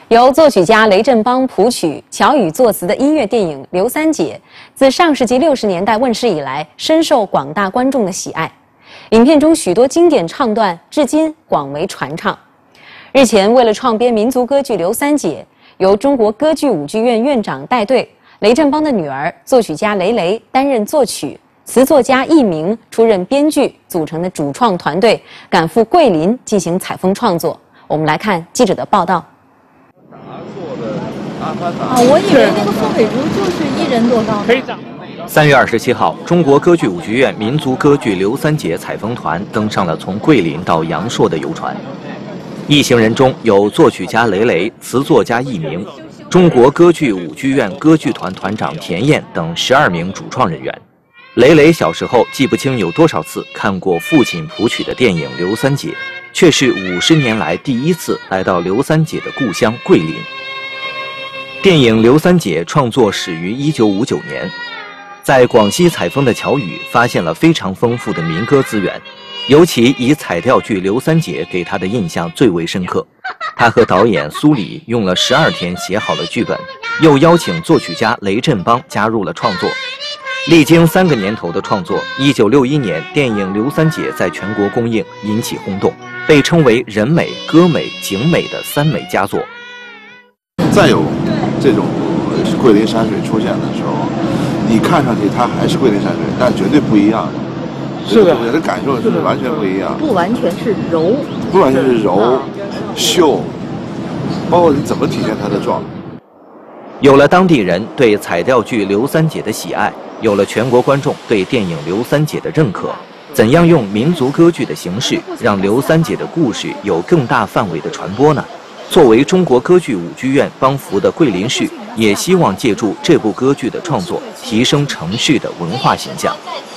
由作曲家雷振邦谱曲、乔羽作词的音乐电影《刘三姐》，自上世纪60年代问世以来，深受广大观众的喜爱。影片中许多经典唱段至今广为传唱。日前，为了创编民族歌剧《刘三姐》，由中国歌剧舞剧院院长带队，雷振邦的女儿作曲家雷雷担任作曲，词作家易明出任编剧，组成的主创团队赶赴桂林进行采风创作。我们来看记者的报道。 我以为那个傅慧珠就是1人多高呢。 3月27号，中国歌剧舞剧院民族歌剧《刘三姐》采风团登上了从桂林到阳朔的游船。一行人中有作曲家雷雷、词作家易明、中国歌剧舞剧院歌剧团团长田燕等12名主创人员。雷雷小时候记不清有多少次看过父亲谱曲的电影《刘三姐》，却是50年来第一次来到刘三姐的故乡桂林。电影《刘三姐》创作始于1959年，在广西采风的乔羽发现了非常丰富的民歌资源，尤其以彩调剧《刘三姐》给他的印象最为深刻。他和导演苏里用了12天写好了剧本，又邀请作曲家雷振邦加入了创作。历经3个年头的创作，1961年电影《刘三姐》在全国公映，引起轰动，被称为人美、歌美、景美的3美佳作。 再有这种桂林山水出现的时候，你看上去它还是桂林山水，但绝对不一样。是的，我的感受是完全不一样。 不完全是柔， 不完全是柔、秀，包括你怎么体现它的状。 有了当地人对彩调剧《刘三姐》的喜爱，有了全国观众对电影《刘三姐》的认可，怎样用民族歌剧的形式让刘三姐的故事有更大范围的传播呢？作为中国歌剧舞剧院帮扶的桂林市，也希望借助这部歌剧的创作，提升城市的文化形象。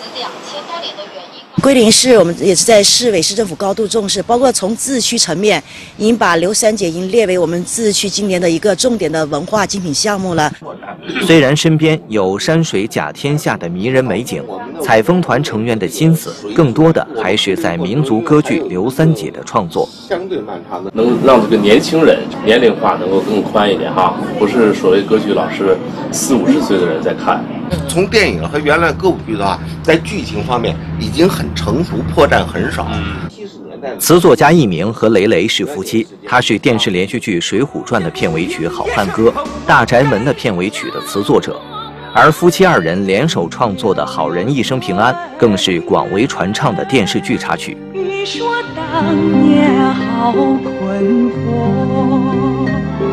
桂林市我们也是在市委市政府高度重视，包括从自治区层面，已经把刘三姐已经列为我们自治区今年的一个重点的文化精品项目了。 虽然身边有山水甲天下的迷人美景，采风团成员的心思更多的还是在民族歌剧《刘三姐》的创作。 相对漫长的，能让这个年轻人年龄化能够更宽一点哈，不是所谓歌剧老师40、50岁的人在看。 从电影和原来歌舞剧的话，在剧情方面已经很成熟，破绽很少。 词作家易明和雷雷是夫妻，他是电视连续剧《水浒传》的片尾曲《好汉歌》，《大宅门》的片尾曲的词作者，而夫妻2人联手创作的《好人一生平安》更是广为传唱的电视剧插曲。 你说当年好困惑。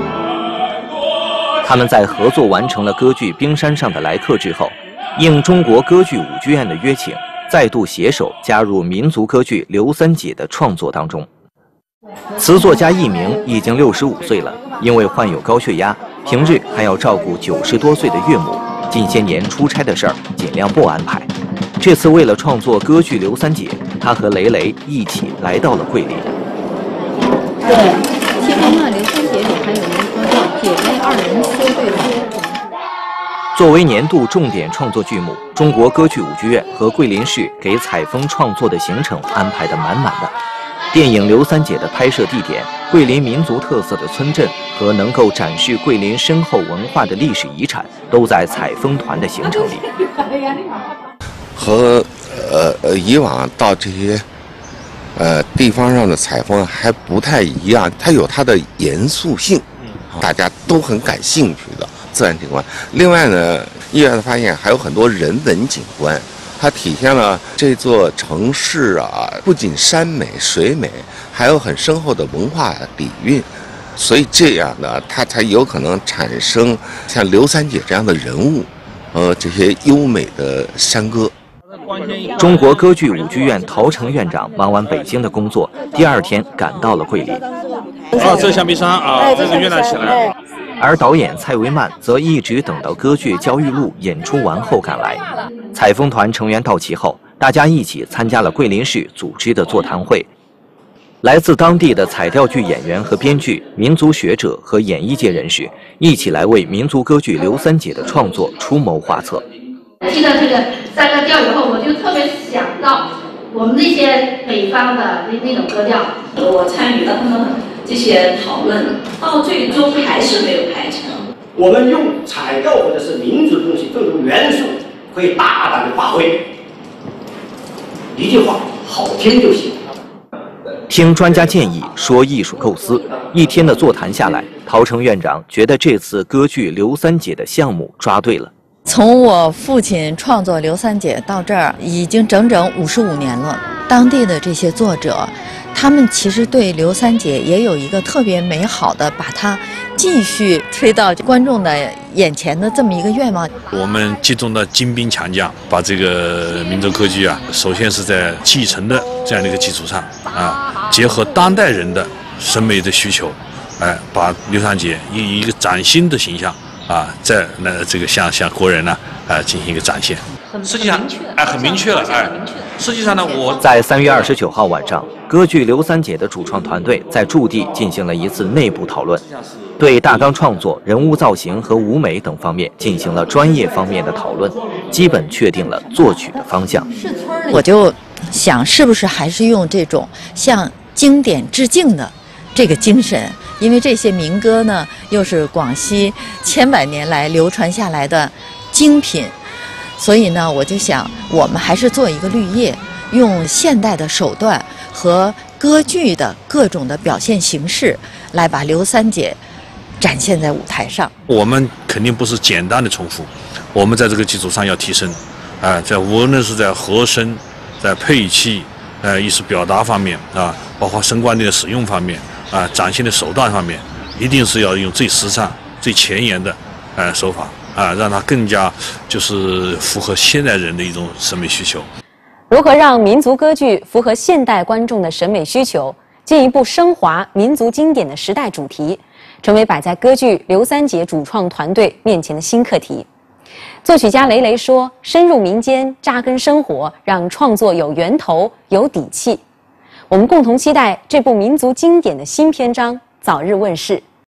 他们在合作完成了歌剧《冰山上的来客》之后，应中国歌剧舞剧院的约请，再度携手加入民族歌剧《刘三姐》的创作当中。词作家易明已经65岁了，因为患有高血压，平日还要照顾90多岁的岳母，近些年出差的事儿尽量不安排。这次为了创作歌剧《刘三姐》，他和雷雷一起来到了桂林。 对，其中呢，《刘三姐》里还有一个叫姐妹2人说对话。 作为年度重点创作剧目，中国歌剧舞剧院和桂林市给采风创作的行程安排得满满的。电影《刘三姐》的拍摄地点、桂林民族特色的村镇和能够展示桂林深厚文化的历史遗产，都在采风团的行程里。 和以往到这些地方上的采风还不太一样，它有它的严肃性，大家都很感兴趣的自然景观。另外呢，意外的发现还有很多人文景观，它体现了这座城市啊，不仅山美水美，还有很深厚的文化底蕴。所以这样呢，它才有可能产生像刘三姐这样的人物，这些优美的山歌。 中国歌剧舞剧院陶成院长忙完北京的工作，第2天赶到了桂林。 这橡皮山啊，这是越南起来。 而导演蔡维曼则一直等到歌剧《焦裕禄》演出完后赶来。采风团成员到齐后，大家一起参加了桂林市组织的座谈会。来自当地的彩调剧演员和编剧、民族学者和演艺界人士一起来为民族歌剧《刘三姐》的创作出谋划策。 听到这个3个调以后，我就特别想到我们那些北方的那种歌调，我参与了他们这些讨论，到最终还是没有拍成。 我们用彩调或者是民族的东西这种元素，可以大胆的发挥。一句话，好听就行。 听专家建议，说艺术构思，一天的座谈下来，陶成院长觉得这次歌剧《刘三姐》的项目抓对了。 从我父亲创作《刘三姐》到这儿，已经整整55年了。当地的这些作者，他们其实对刘三姐也有一个特别美好的，把它继续推到观众的眼前的这么一个愿望。 我们集中的精兵强将，把这个民族歌剧啊，首先是在继承的这样的一个基础上啊，结合当代人的审美的需求，把刘三姐以一个崭新的形象啊，在这个向国人呢进行一个展现。实际上，很明确了，实际上呢，我在3月29号晚上，歌剧《刘三姐》的主创团队在驻地进行了一次内部讨论，对大纲创作、人物造型和舞美等方面进行了专业方面的讨论，基本确定了作曲的方向。 我就想，是不是还是用这种向经典致敬的这个精神？因为这些民歌呢，又是广西千百年来流传下来的精品。所以呢，我就想，我们还是做一个绿叶，用现代的手段和歌剧的各种的表现形式，来把刘三姐展现在舞台上。 我们肯定不是简单的重复，我们在这个基础上要提升，在无论是在和声、在配器、艺术表达方面啊，包括声光电的使用方面啊，展现的手段方面，一定是要用最时尚、最前沿的手法。让它更加就是符合现代人的一种审美需求。 如何让民族歌剧符合现代观众的审美需求，进一步升华民族经典的时代主题，成为摆在歌剧《刘三姐》主创团队面前的新课题。作曲家雷雷说：“深入民间，扎根生活，让创作有源头、有底气。”我们共同期待这部民族经典的新篇章早日问世。